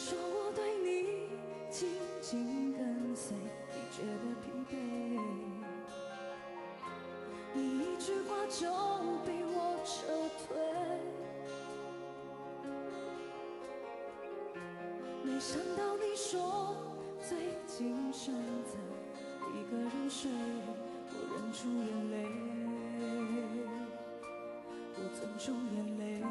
说我对你紧紧跟随，你觉得疲惫，你一句话就逼我撤退。没想到你说最近选择一个人睡，我忍住眼泪，我忍住眼泪。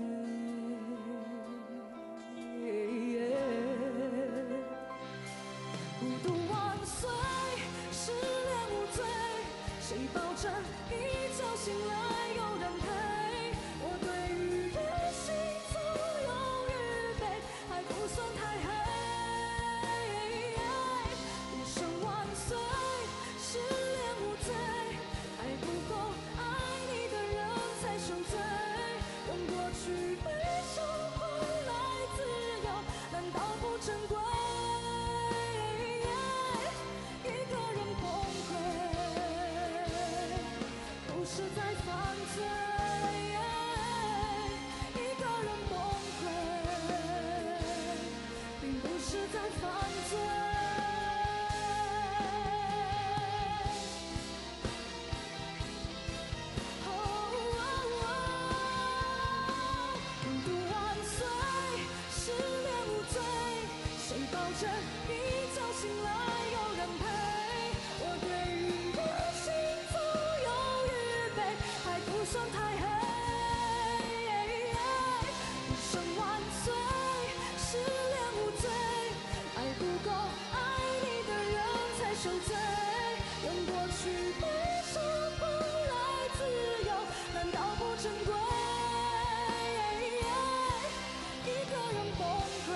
孤独万岁，失恋无罪，谁保证一觉醒来有人陪？我对于人心左右预备，还不算太黑。余生万岁，失恋无罪，还不够爱你的人才受罪。用过去悲伤换来自由，难道不珍贵？是在犯罪，一个人崩溃，并不是在犯罪。孤独万岁，失恋无罪，谁保证一觉醒来有人陪？我对于人心左右还不算太黑。余生万岁，失恋无罪，爱不够爱你的人才受罪。用过去悲伤换来自由，难道不珍贵？一个人崩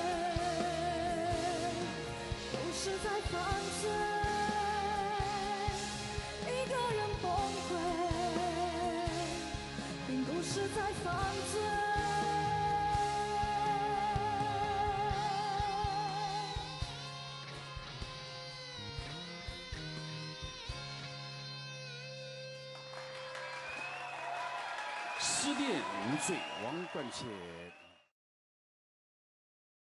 溃，不是在犯罪。一个人崩溃，并不是在犯罪。 失恋无罪，王冠茜。